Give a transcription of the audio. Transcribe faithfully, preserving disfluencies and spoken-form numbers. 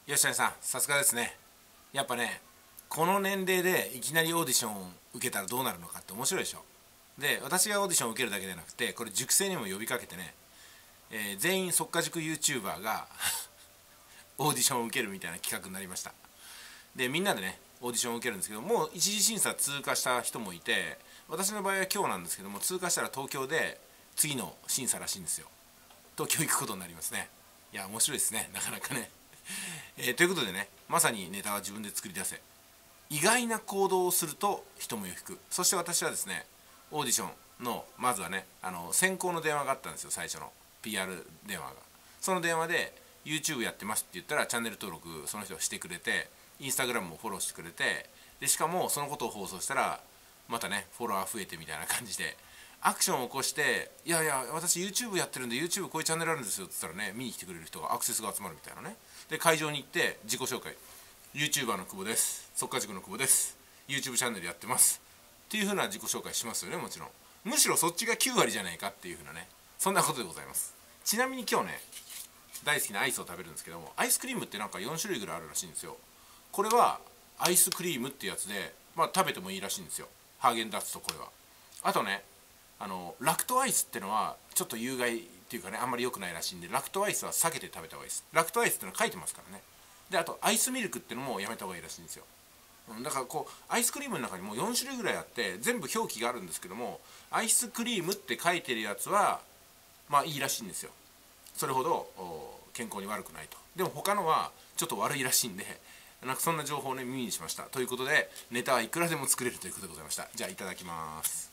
吉谷さん、さすがですね。やっぱね、この年齢でいきなりオーディションを受けたらどうなるのかって面白いでしょ。で、私がオーディションを受けるだけじゃなくて、これ塾生にも呼びかけてね、えー全員速化塾 YouTuber がオーディションを受けるみたいな企画になりました。で、みんなでね、オーディションを受けるんですけど、もう一次審査通過した人もいて、私の場合は今日なんですけども、通過したら東京で次の審査らしいんですよ。東京行くことになりますね。いや、面白いですね、なかなかね。えーということでね、まさにネタは自分で作り出せ。意外な行動をすると人目を引く。そして私はですね、オーディションのまずはね、あの先行の電話があったんですよ。最初の ピーアール 電話が。その電話で YouTube やってますって言ったらチャンネル登録その人がしてくれて、 Instagram もフォローしてくれて、でしかもそのことを放送したらまたねフォロワー増えてみたいな感じでアクションを起こして、いやいや私 YouTube やってるんで YouTube こういうチャンネルあるんですよって言ったらね、見に来てくれる人がアクセスが集まるみたいなね。で会場に行って自己紹介、 YouTuber の久保です、速化塾の久保です、 YouTube チャンネルやってますっていう風な自己紹介しますよね。もちろんむしろそっちがきゅう割じゃないかっていう風なね、そんなことでございます。ちなみに今日ね、大好きなアイスを食べるんですけども、アイスクリームってなんかよん種類ぐらいあるらしいんですよ。これはアイスクリームってやつで、まあ食べてもいいらしいんですよ。ハーゲンダッツとこれは。あとね、あのラクトアイスってのはちょっと有害っていうかね、あんまり良くないらしいんで、ラクトアイスは避けて食べた方がいいです。ラクトアイスってのは書いてますからね。であとアイスミルクってのもやめた方がいいらしいんですよ。だからこうアイスクリームの中にもよん種類ぐらいあって全部表記があるんですけども、アイスクリームって書いてるやつはまあいいらしいんですよ。それほど健康に悪くないと。でも他のはちょっと悪いらしいんで、なんかそんな情報をね耳にしました。ということでネタはいくらでも作れるということでございました。じゃあいただきます。